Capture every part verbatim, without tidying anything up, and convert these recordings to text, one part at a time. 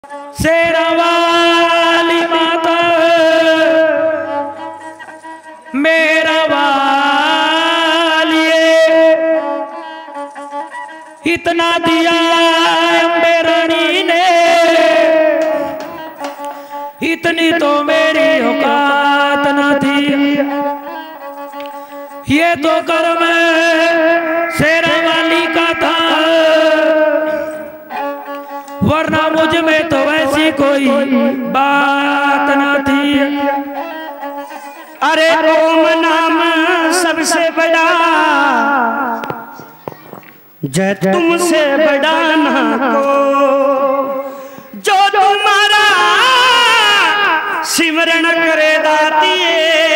शेरा वाली माता मेरा वालिए, इतना दिया अम्बे रानी ने, इतनी तो मेरी औकात न थी। ये तो कर्म शेरा वाली का था, वरना मुझ में तो वैसी कोई बात न थी। अरे ओम नाम सबसे बड़ा, जय तुमसे बड़ा ना को, जो तुम्हारा सिमरन करे दातिए,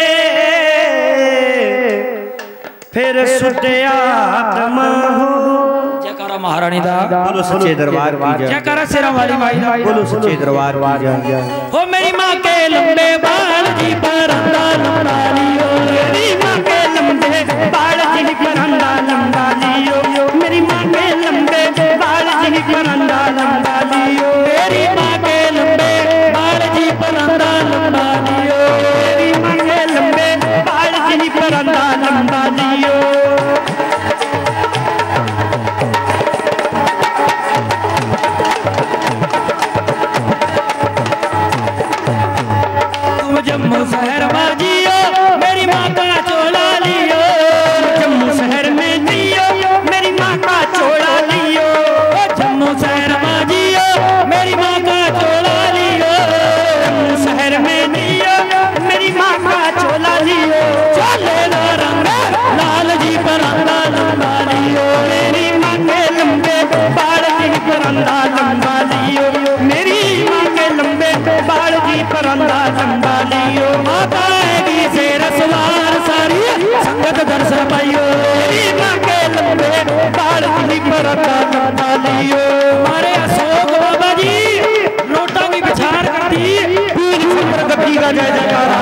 फिर शुद्ध आत्मा हो। जयकारा महारानी दा, बोलो सच्चे दरबार की जय। जयकारा शेरा वाली माई दा, बोलो सच्चे दरबार की जय। हो मेरी माँ के लंबे बाल जी पर अंदा लंबा लियो, मेरी माँ के लंबे बाल जी पर अंदा लंबा लियो, मेरी माँ के लंबे बाल जी पर अंदा लंबा लियो, मेरी माँ के लंबे बाल जी पर अंदा लंबा लियो, मेरी माँ के लंबे बाल जी पर अंदा लंबा लियो। जम्मू शहर में जियो मेरी माँ का चोला लियो, जम्मू शहर में जियो मेरी माँ का चोला लियो, जम्मू शहर में जियो मेरी माँ का चोला लियो, जम्मू शहर में जियो मेरी माँ का चोला लियो, चले ला रंग लाल जी पर अंदा लंबा लियो, मेरी माँ के लंबे बाल जी पर अंदा लंबा लियो, मेरी माँ के लंबे बाल जी पर अंदा लंबा लियो। माता आएगी से रसवार सारी संगत दर्शन पाइयो, मेरी माँ के लंबे बाल जी पर अंदा लंबा लियो। हमारे अशोक बाबा जी नोटा की विचार करती पीर चंद्र गति का जय जयकारा।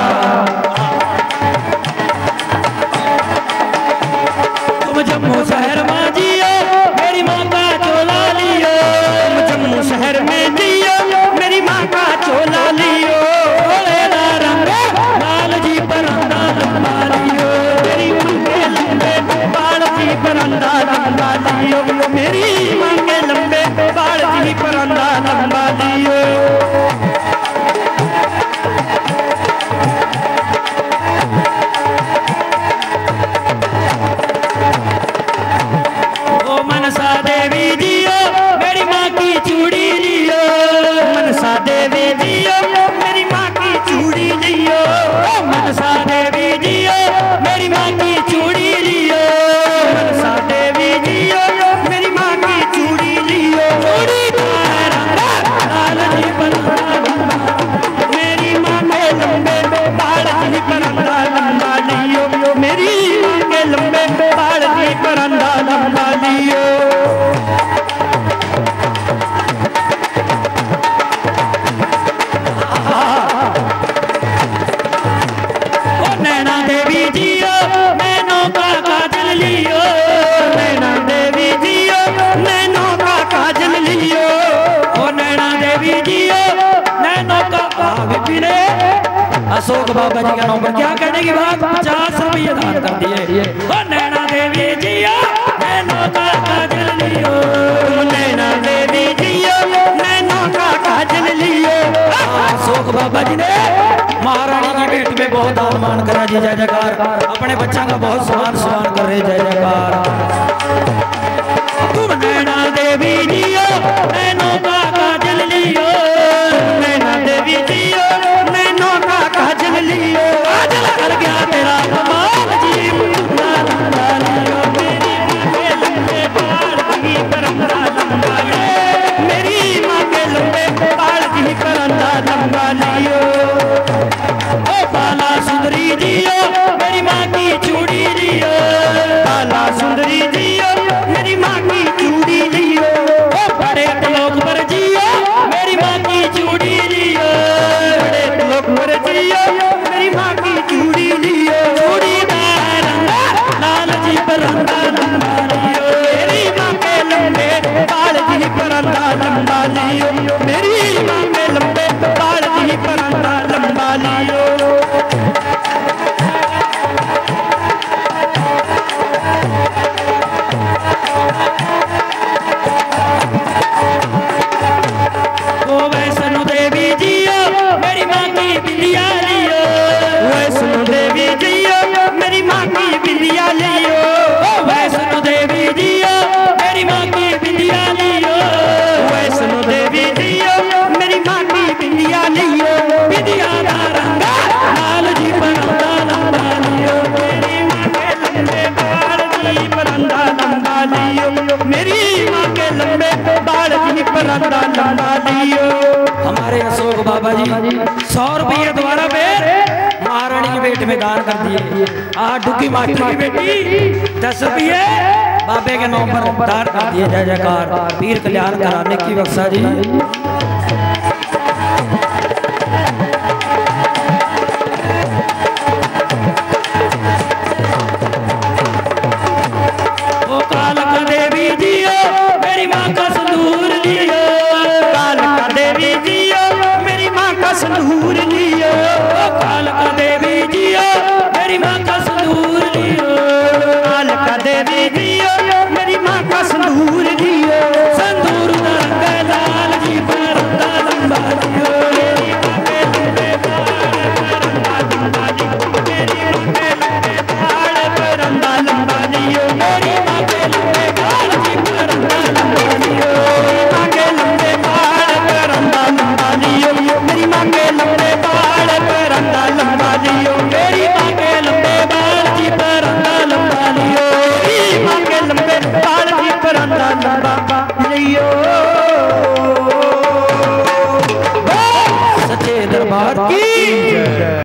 तुम जम्मू शहर में जियो मेरी माँ का चोला लियो, तुम जम्मू शहर में जियो मेरी माँ का चोला लियो, चोले ला रंग लाल जी पर अंदा लंबा लियो, मेरी माँ के लंबे बाल जी पर अंदा लंबा लियो, मेरी माँ के लंबे बाल जी पर अंदा लंबा लियो। ओ मनसा देवी जियो मेरी माँ की चूड़ी लियो, मनसा देवी जियो मेरी माँ की चूड़ी लियो, ओ मनसा देवी जियो मेरी माँ की चूड़ी लियो, मनसा देवी जियो मेरी माँ की चूड़ी लियो, चूड़ी का रंग लाल जी पर अंदा लंबा, मेरी माँ के लंबे बाल जी पर अंदा लंबा लियो, मेरी माँ के लंबे बाल जी पर अंदा लंबा लियो। ओ नैना देवी जियो नैनों का काजल लियो, नैना देवी जियो नैनों का काजल लियो, ओ नैना देवी जियो नैनों का विपिने अशोक बाबा जी का नाम पर क्या कहने की बात, पचास रुपये दान कर दिए। ओ नैना देवी जियो नैनों का काजल लियो, नैना देवी जियो नैनों का काजल लियो। अशोक बाबा जी ने महारानी की भेंट में बहुत दान मान करा जी, जय जयकार। अपने बच्चा का बहुत सम्मान सम्मान कर रहे, जय जयकार। तुम नैना देवी जियो नैनों का काजल लियो, नैना देवी जियो नैनों का काजल लियो, काजल कर गया तेरा कमाल जी, ला ला ला लियो, मेरी माँ के लंबे बाल जी पर अंदा लंबा लियो, मेरी माँ के लंबे बाल जी पर अंदा लंबा लियो। ओ बाला सुंदरी जियो मेरी माँ की चूड़ी लियो, बाला सुंदरी जियो मेरी माँ की चूड़ी लियो, ओ बड़े लोग पर हमारे अशोक बाबा जी सौ रुपये द्वारा फिर महारानी की बेटी में दान कर दिए। आज डुकी मास्टर की बेटी दस रुपये बाबे के नाम पर दान कर दिए। जय जयकार पीर कल्याण कराने की बख्शा जी। ओ कालका देवी जियो मेरी माँ का संदूर लियो, कालका देवी जियो मेरी माँ का संदूर लियो, कालका देवी जियो मेरी माँ का संदूर लियो, कालका देवी जियो मेरी माँ का संदूर लियो, संदूर का रंग लाल जी पर लंबा जियो, मेरी माँ के लंबे बाल पर रंगा लंबा जियो, मेरी माँ के लंबे बाल जी पर लंबा जियो, माँ के लंबे बाल पर रंगा लंबा जियो, मेरी माँ के लंबे बाल पर रंगा लंबा जियो, मेरी माँ के लंबे बाल जी पर लंबा जियो, मेरी माँ के लंबे बाल जी पर रंगा लंबा जियो। सच्चे दरबार की